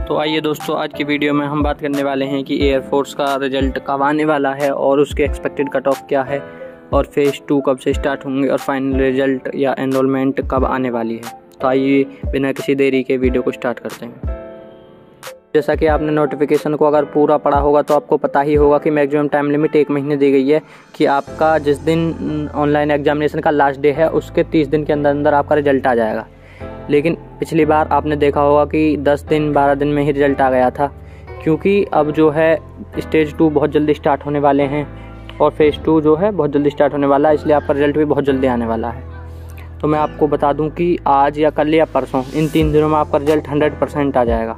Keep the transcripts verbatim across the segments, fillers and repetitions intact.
तो आइए दोस्तों, आज की वीडियो में हम बात करने वाले हैं कि एयरफोर्स का रिजल्ट कब आने वाला है और उसके एक्सपेक्टेड कट ऑफ क्या है और फेज़ टू कब से स्टार्ट होंगे और फाइनल रिजल्ट या एनरोलमेंट कब आने वाली है। तो आइए बिना किसी देरी के वीडियो को स्टार्ट करते हैं। जैसा कि आपने नोटिफिकेशन को अगर पूरा पढ़ा होगा तो आपको पता ही होगा कि मैक्सिमम टाइम लिमिट एक महीने दी गई है कि आपका जिस दिन ऑनलाइन एग्जामिनेशन का लास्ट डे है उसके तीस दिन के अंदर अंदर आपका रिजल्ट आ जाएगा। लेकिन पिछली बार आपने देखा होगा कि दस दिन बारह दिन में ही रिजल्ट आ गया था, क्योंकि अब जो है स्टेज टू बहुत जल्दी स्टार्ट होने वाले हैं और फेज़ टू जो है बहुत जल्दी स्टार्ट होने वाला है, इसलिए आपका रिजल्ट भी बहुत जल्दी आने वाला है। तो मैं आपको बता दूं कि आज या कल या परसों इन तीन दिनों में आपका रिजल्ट हंड्रेड परसेंट आ जाएगा।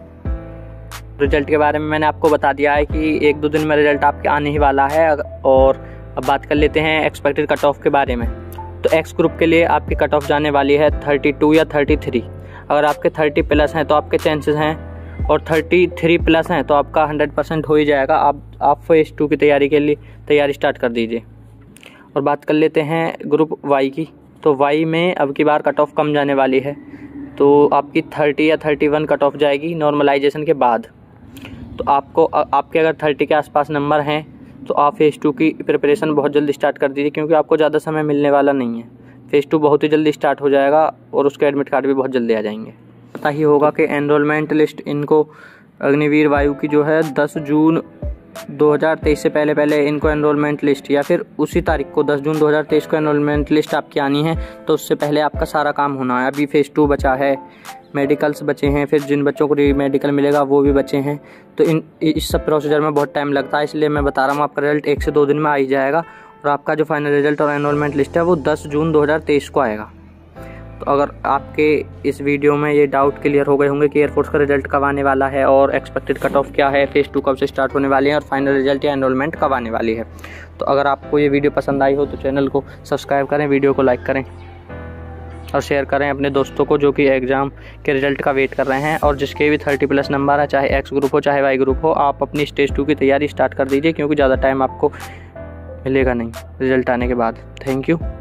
रिजल्ट के बारे में मैंने आपको बता दिया है कि एक दो दिन में रिजल्ट आपके आने ही वाला है। और अब बात कर लेते हैं एक्सपेक्टेड कट ऑफ के बारे में। तो एक्स ग्रुप के लिए आपकी कट ऑफ जाने वाली है थर्टी टू या थर्टी थ्री। अगर आपके थर्टी प्लस हैं तो आपके चांसेस हैं, और थर्टी थ्री प्लस हैं तो आपका हंड्रेड परसेंट हो ही जाएगा। आप आप फेज़ टू की तैयारी के लिए तैयारी स्टार्ट कर दीजिए। और बात कर लेते हैं ग्रुप वाई की। तो वाई में अब की बार कट ऑफ कम जाने वाली है, तो आपकी थर्टी या थर्टी वन कट ऑफ जाएगी नॉर्मलाइजेशन के बाद। तो आपको आपके अगर थर्टी के आसपास नंबर हैं तो आप फेज़ टू की प्रिपरेशन बहुत जल्दी स्टार्ट कर दीजिए, क्योंकि आपको ज़्यादा समय मिलने वाला नहीं है। फेज़ टू बहुत ही जल्दी स्टार्ट हो जाएगा और उसके एडमिट कार्ड भी बहुत जल्दी आ जाएंगे। पता ही होगा कि एनरोलमेंट लिस्ट इनको अग्निवीर वायु की जो है दस जून दो हज़ार तेईस से पहले पहले इनको एनरोलमेंट लिस्ट या फिर उसी तारीख को दस जून दो हज़ार तेईस को एनरोलमेंट लिस्ट आपकी आनी है। तो उससे पहले आपका सारा काम होना है। अभी फेज़ टू बचा है, मेडिकल्स बचे हैं, फिर जिन बच्चों को मेडिकल मिलेगा वो भी बचे हैं। तो इन इस सब प्रोसीजर में बहुत टाइम लगता है, इसलिए मैं बता रहा हूँ आपका रिजल्ट एक से दो दिन में आ ही जाएगा। और आपका जो फाइनल रिजल्ट और एनरोलमेंट लिस्ट है वो दस जून दो हज़ार तेईस को आएगा। तो अगर आपके इस वीडियो में ये डाउट क्लियर हो गए होंगे कि एयरफोर्स का रिजल्ट कब आने वाला है और एक्सपेक्टेड कट ऑफ क्या है, फेज़ टू कब से स्टार्ट होने वाली है और फाइनल रिजल्ट या एनरोलमेंट कब आने वाली है, तो अगर आपको ये वीडियो पसंद आई हो तो चैनल को सब्सक्राइब करें, वीडियो को लाइक करें और शेयर करें अपने दोस्तों को जो कि एग्ज़ाम के रिजल्ट का वेट कर रहे हैं। और जिसके भी थर्टी प्लस नंबर है, चाहे एक्स ग्रुप हो चाहे वाई ग्रुप हो, आप अपनी स्टेज टू की तैयारी स्टार्ट कर दीजिए, क्योंकि ज़्यादा टाइम आपको मिलेगा नहीं रिजल्ट आने के बाद। Thank you.